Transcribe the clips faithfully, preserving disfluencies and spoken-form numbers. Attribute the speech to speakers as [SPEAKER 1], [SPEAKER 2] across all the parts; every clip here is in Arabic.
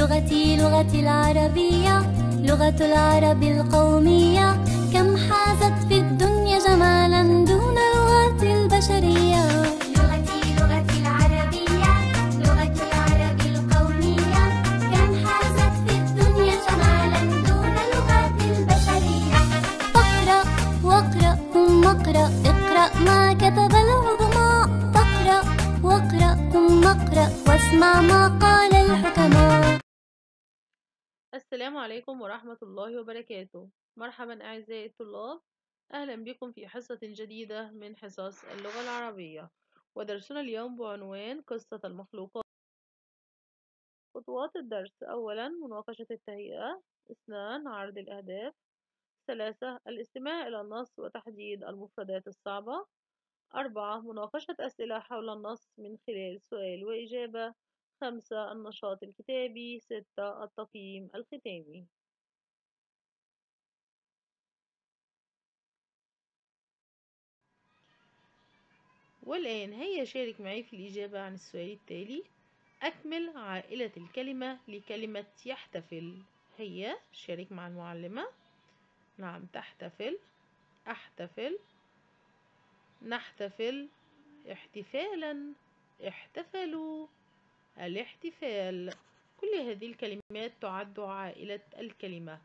[SPEAKER 1] لغتي لغتي العربية، لغة العرب القومية، كم حازت في الدنيا جمالا دون اللغات البشرية. لغتي لغتي العربية، لغة العرب القومية، كم حازت في الدنيا جمالا دون اللغات البشرية. فاقرأ واقرأ ثم اقرأ، اقرأ ما كتب العظماء. فاقرأ واقرأ ثم اقرأ واسمع ما قال الحكماء.
[SPEAKER 2] السلام عليكم ورحمة الله وبركاته. مرحبا أعزائي الطلاب، أهلا بكم في حصة جديدة من حصص اللغة العربية، ودرسنا اليوم بعنوان قصة المخلوقات. خطوات الدرس: أولا مناقشة التهيئة، اثنان عرض الأهداف، ثلاثة الاستماع إلى النص وتحديد المفردات الصعبة، أربعة مناقشة أسئلة حول النص من خلال سؤال وإجابة، خمسة النشاط الكتابي، ستة التقييم الختامي. والآن هيا شارك معي في الإجابة عن السؤال التالي: أكمل عائلة الكلمة لكلمة يحتفل. هيا شارك مع المعلمة. نعم، تحتفل، أحتفل، نحتفل، احتفالا، احتفلوا، الاحتفال. كل هذه الكلمات تعد عائلة الكلمة.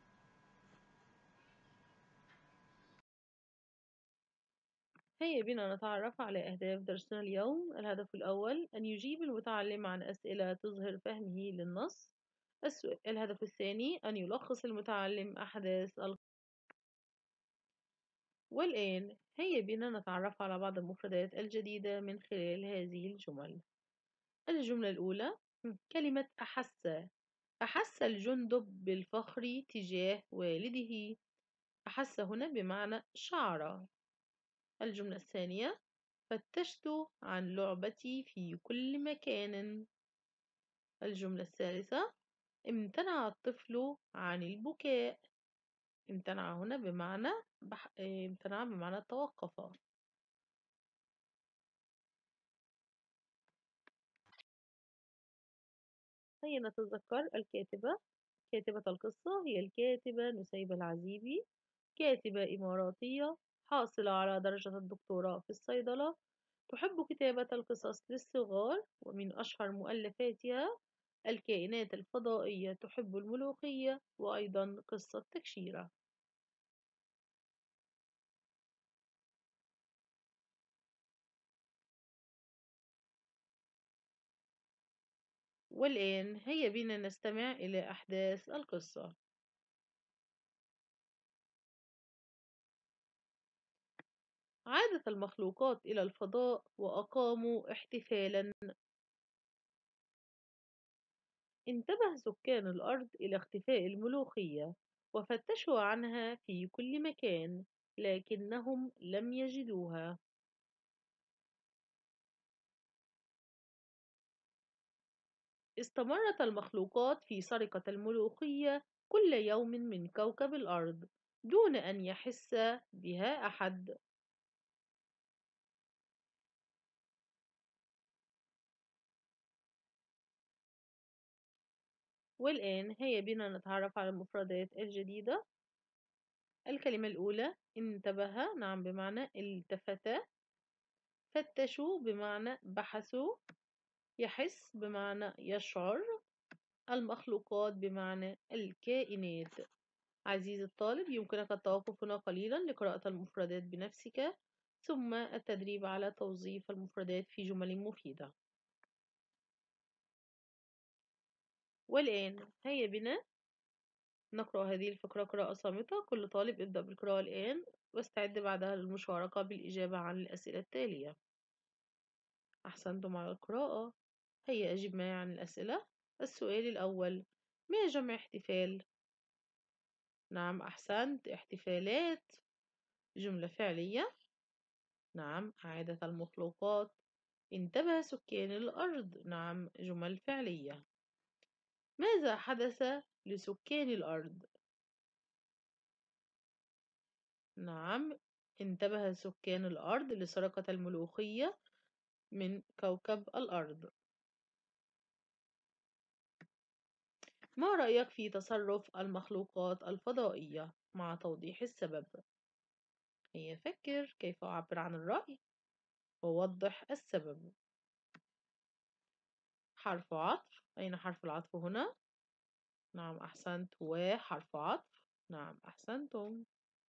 [SPEAKER 2] هيا بنا نتعرف على أهداف درسنا اليوم. الهدف الأول أن يجيب المتعلم عن أسئلة تظهر فهمه للنص. الهدف الثاني أن يلخص المتعلم أحداث ال... والآن هيا بنا نتعرف على بعض المفردات الجديدة من خلال هذه الجمل. الجملة الأولى: كلمة أحس. أحس الجندب بالفخر تجاه والده. أحس هنا بمعنى شعر. الجملة الثانية: فتشت عن لعبتي في كل مكان. الجملة الثالثة: امتنع الطفل عن البكاء. امتنع هنا بمعنى بح... امتنع بمعنى توقف. هيا نتذكر الكاتبة. كاتبة القصة هي الكاتبة نسيبة العزيبي، كاتبة إماراتية حاصلة على درجة الدكتوراه في الصيدلة، تحب كتابة القصص للصغار، ومن أشهر مؤلفاتها الكائنات الفضائية تحب الملوخية، وأيضا قصة تكشيرة. والآن هيا بنا نستمع إلى أحداث القصة. عادت المخلوقات إلى الفضاء وأقاموا احتفالا. انتبه سكان الأرض إلى اختفاء الملوخية، وفتشوا عنها في كل مكان، لكنهم لم يجدوها. استمرت المخلوقات في سرقة الملوخية كل يوم من كوكب الأرض دون أن يحس بها أحد. والآن هيا بنا نتعرف على المفردات الجديدة. الكلمة الأولى: انتبه، نعم بمعنى التفت. فتشوا بمعنى بحثوا. يحس بمعنى يشعر. المخلوقات بمعنى الكائنات. عزيزي الطالب، يمكنك التوقف هنا قليلا لقراءة المفردات بنفسك، ثم التدريب على توظيف المفردات في جمل مفيدة. والآن هيا بنا نقرأ هذه الفقرة قراءة صامتة. كل طالب ابدأ بالقراءة الآن، واستعد بعدها للمشاركة بالإجابة عن الأسئلة التالية. أحسنتم على القراءة. هيا أجب معي عن الأسئلة. السؤال الأول: ما جمع احتفال؟ نعم أحسنت، احتفالات. جملة فعلية. نعم، عادة المخلوقات. انتبه سكان الأرض. نعم، جمل فعلية. ماذا حدث لسكان الأرض؟ نعم، انتبه سكان الأرض لسرقة الملوخية من كوكب الأرض. ما رأيك في تصرف المخلوقات الفضائية مع توضيح السبب؟ هي فكر كيف أعبر عن الرأي ووضح السبب. حرف عطف، أين حرف العطف هنا؟ نعم أحسنت، وحرف عطف، نعم أحسنتم.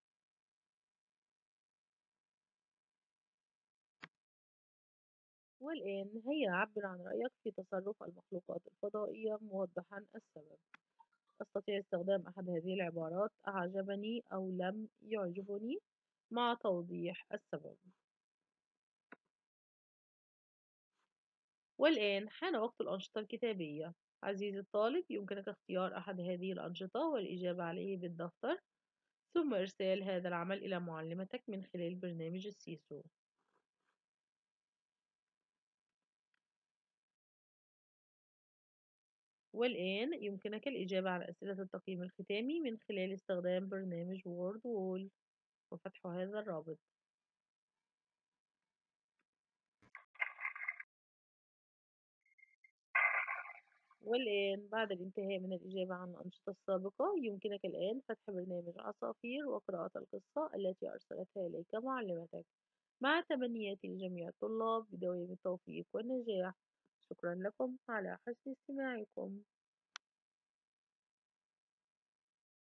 [SPEAKER 2] والآن هيا عبر عن رأيك في تصرف المخلوقات الفضائية موضحا السبب. أستطيع استخدام أحد هذه العبارات: أعجبني أو لم يعجبني، مع توضيح السبب. والآن حان وقت الأنشطة الكتابية. عزيزي الطالب، يمكنك اختيار أحد هذه الأنشطة والإجابة عليه بالدفتر، ثم إرسال هذا العمل إلى معلمتك من خلال برنامج السيسو. والآن يمكنك الإجابة على أسئلة التقييم الختامي من خلال استخدام برنامج وورد وول وفتح هذا الرابط. والآن بعد الانتهاء من الإجابة عن الأنشطة السابقة، يمكنك الآن فتح برنامج عصافير وقراءة القصة التي أرسلتها إليك معلمتك. مع تمنياتي لجميع الطلاب بدوام التوفيق والنجاح. شكرا لكم على حسن استماعكم.